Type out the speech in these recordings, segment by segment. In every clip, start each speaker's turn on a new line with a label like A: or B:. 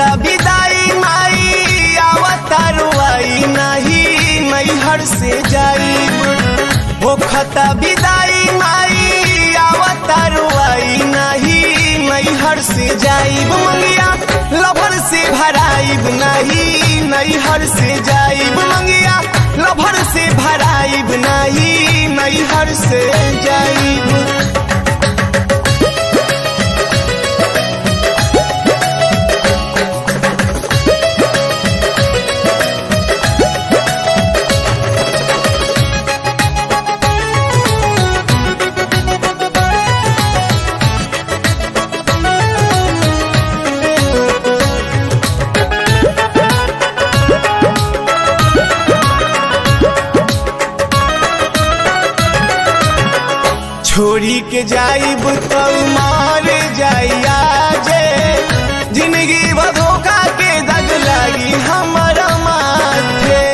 A: होखता विदाई माई आवता रुआई नहीं नैहर से जाइब। होखता विदाई माई आवता रुआई नहीं नैहर से जाइब। मंगिया लभर से भराइब नहीं नैहर से जाइब। मंगिया लभर से भराइब नहीं नैहर से जाइब। छोड़ी के जाइब तो मार जाइया जे जिंदगी धोखा के दग लगी हमारा माथे।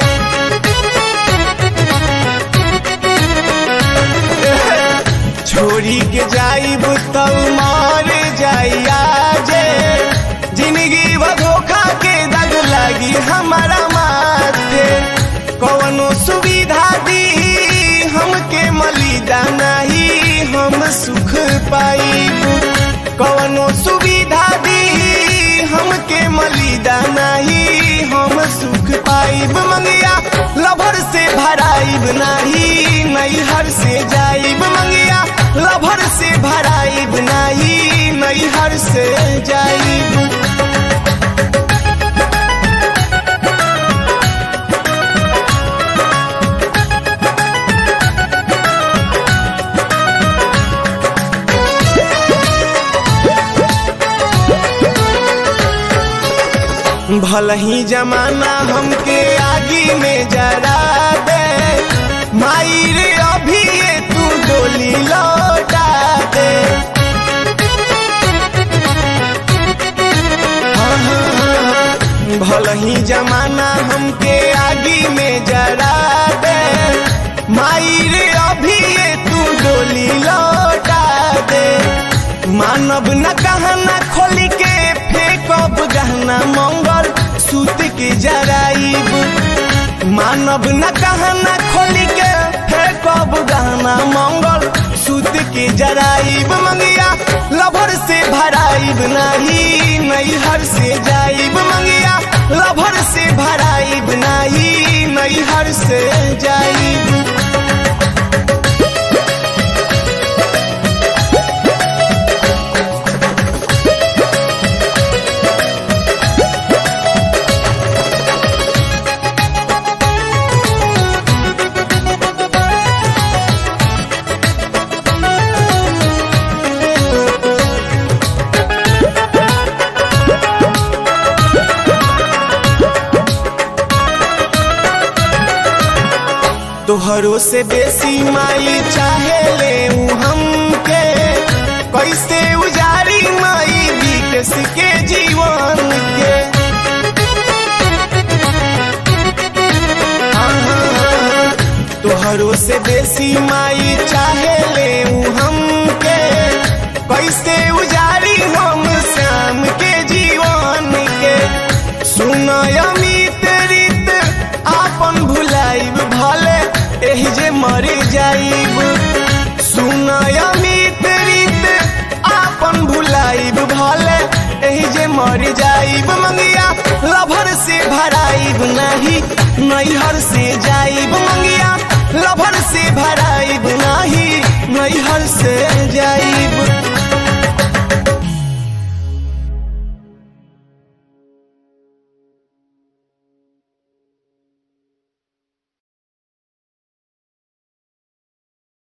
A: छोड़ी के जाइब तो मार जाइया जे जिंदगी धोखा के दग लगी हमारा माथे। कौनो सुविधा दी हमके मलिदा नहीं हम सुख पाइब। कौनो सुविधा दी हमके मलिदा नहीं हम सुख पाइब। मंगिया लभर से भराइब नहीं नैहर से जाइब। मंगिया लभर से भराइब नहीं नैहर से जाइब। भल ही जमाना हमके आगी में जरा दे माई रे अभी ये तू डोली लौटा दे। भल ही जमाना हमके आगी में जरा दे माई रे अभी ये तू डोली लौटा दे। मानव न कहना खोली के फेंकब गहना मंगल सूत के जराइब। मानव न कहना खोली के फेंकब गहना मंगल सूत के जराइब। मंगिया लभर से भराइब नहीं नैहर से जाइब। मंगिया लभर से भराइब नहीं नैहर से जाइब। तोहरो से बेसी माई चाहे ले हमके कैसे उजारी माई विकस के जीवन के। तोहरो से बेसी माई चाहे ले हमके कैसे उजारी हम श्याम के जीवन के। सुन अमित रीत आपन भुलाइब भले एही जे मर जाइब। सुन अमित रीत आपन भुलाइब भले एही जे मर जाइब। मंगिया लभर से भराइब नहीं नैहर से जाइब। मंगिया लभर से भराइब नहीं नैहर से जाइब।